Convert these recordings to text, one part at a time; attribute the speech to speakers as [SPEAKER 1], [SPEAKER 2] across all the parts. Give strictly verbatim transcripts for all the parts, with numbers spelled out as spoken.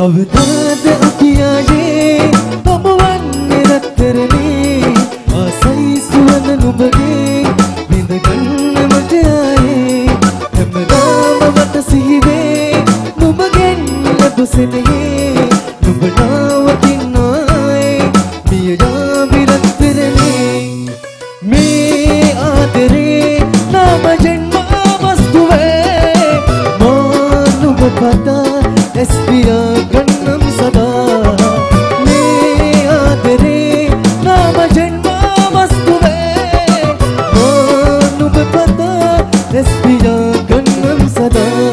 [SPEAKER 1] කවදාද අකියායේ පමවන්නේ රත්තරනේ ආසයි සුවඳ නුඹගේ විඳගන්න මට ආයේ හැමදාම මට සිහිවේ නුඹගෙන් ලැබුසෙනේ නුඹ නවතිනායි මිය යාවි රත්තරනේ මේ ආදරේ නාම ජන්ම වස්තුවේ මා නුඹ පතා එස්පියා ගන්නම් සදා මේ ආදරේ නාම ජන්ම වස්තුවේ මා නුඹ පතා එස්පියා ගන්නම් සදා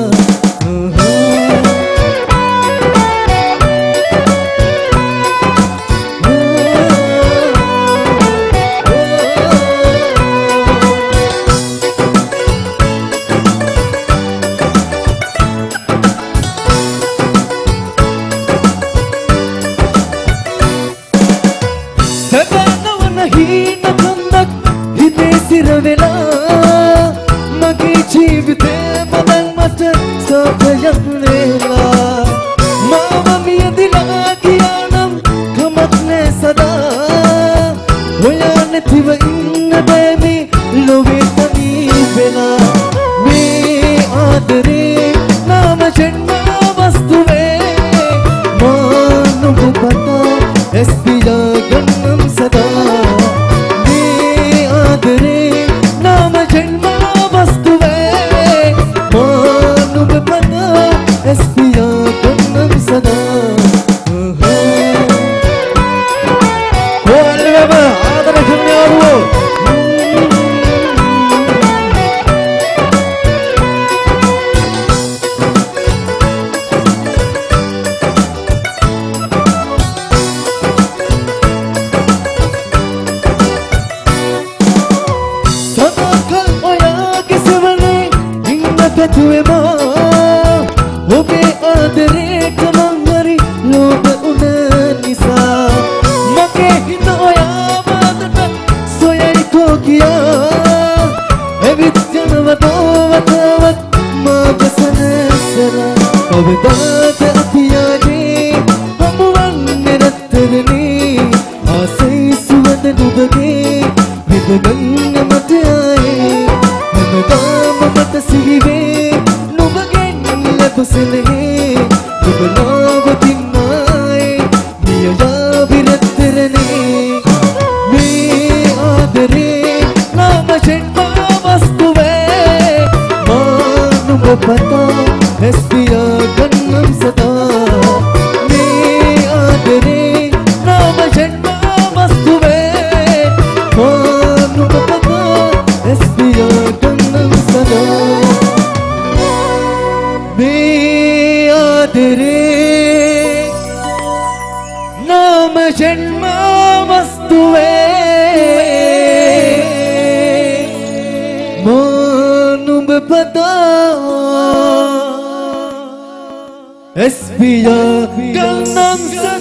[SPEAKER 1] ජීවිතේ මම මට සෝකයක් නෙලා මම මියදිලා කියනම් කමක් නෑ සදා ඔයා නැතිව ඉන්න බෑමි ලොවේ තනි වෙලා මේ ආදරේ නාම ජන්ම වස්තුවේ මා නුඹ පතා එස්පියා ගන්නම් සදා මේ ආදරේ නාම ජන්ම ඔබේ ආදරේට මං හරි ලෝභ වුණ නිසා මගේ හිත ඔයා මාතට සොයයි කෝ කියා එවිත් යනවතෝ වතාවත් මාව සනසලා කවදාද අපියාගේ හමුවන්නේ රත්තරනේ ආසයි සුවඳ නුඹගේ විඳගන්න මට ආයේ හැමදාම මට සිහිවේ කුසලේ ඔබ නවතිනායි මිය යාවි රත්තරනේ මේ ආදරේ නාම ජන්ම වස්තුවේ මා නුඹ පතා එස්පියා ගන්නම් සදා මේ ආදරේ නාම ජන්ම වස්තුවේ මා නුඹ පතා එස්පියා ගන්නම් සදා तेरे नाम जन्म वस्तुवे मानुब पता एस्पिया गन्नम